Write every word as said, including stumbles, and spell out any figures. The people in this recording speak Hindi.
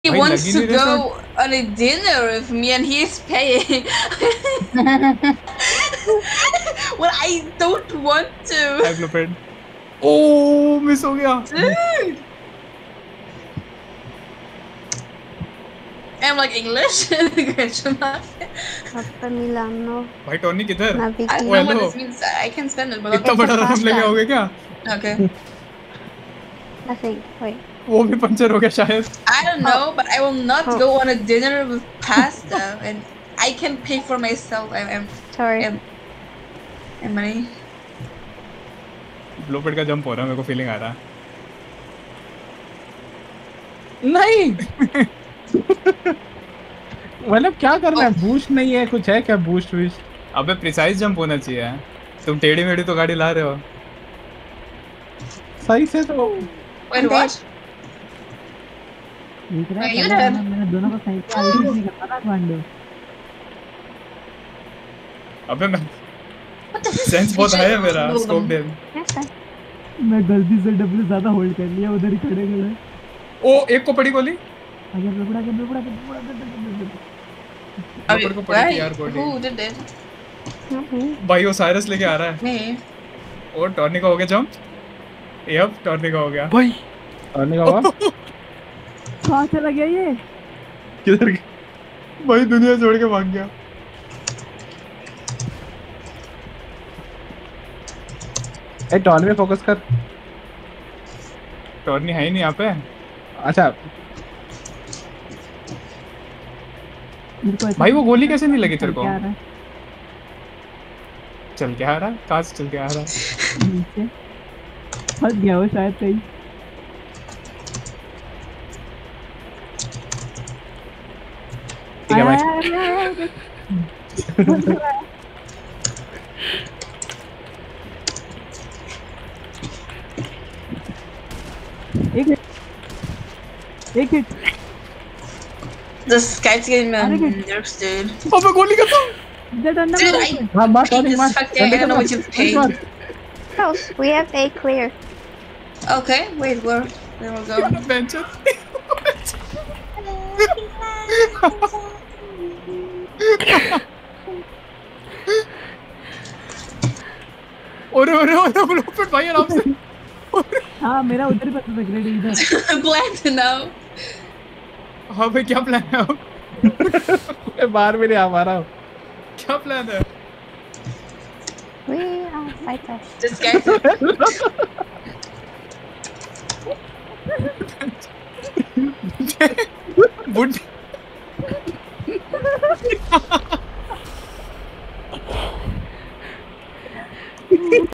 He wants to go on a dinner with me and he is paying. Well, I don't want to. Hi, Blueprint. Oh, miss हो गया. Dude. I'm like English. Papa Milano. भाई टोनी किधर? I don't know what this means. I can spend it, but इतना बड़ा राउंड लेके आओगे क्या? Okay. Nothing. Wait. वो भी पंचर हो गया शायद. I don't know, but I will not Oh. go on a dinner with pasta, and I can pay for myself. I'm, I'm Sorry. I'm, I'm money. Blueprint का जंप हो रहा है, मेरे को फीलिंग आ रहा है. नहीं. मतलब क्या करना है? बूस्ट नहीं है, कुछ है क्या बूस्ट विस्ट? अबे प्रिसाइज जंप होना चाहिए. तुम टेढ़ी मेढ़ी तो गाड़ी ला रहे हो. सही से तो. Wait, what? Wait, you did. मैंने दोनों को सही से आईडी नहीं कर पा पांडे. अबे मैं सेंस बहुत है मेरा स्कोप दे. मैं गलती से डब्ल्यू ज्यादा होल्ड कर लिया, उधर ही खड़े खड़े. ओ एक को पड़ी गोली. अगर लपड़ा के लपड़ा के लपड़ा के को पड़ी यार गोली. Who did it? भाई वो साइरस लेके आ रहा है. Me. और टॉर्नी का हो गया जंप. यप टॉर्नी का हो गया. भाई टॉर्नी का हुआ. कहां चला गया ये? किधर गया? भाई दुनिया छोड़ के भाग गया. ए टॉर्नी पे फोकस कर. टॉर्नी है ही नहीं यहाँ पे. अच्छा भाई वो गोली कैसे नहीं लगी तेरे को? चल के आ रहा है. कहाँ से चल के आ रहा है? नीचे फंस गया वो शायद कहीं. ठीक है भाई. एक हिट एक hit. This guy's getting my nerves, dude. अबे गोली का तो. Dude, I हाँ मार hate टॉर्नी this मार. fucking. I don't know what you've paid. Oh, we have A clear. Okay, wait, where? Where we'll go? Adventure. ओरे ओरे ओरे ब्लूप्रिंट भाई आराम से. हाँ मेरा उधर ही पता लग रहा है इधर. I'm glad to know. हाँ भाई क्या प्लान है? मैं बाहर भी नहीं आ पा रहा हूँ. क्या प्लान है? We are fighters. This guy's बुड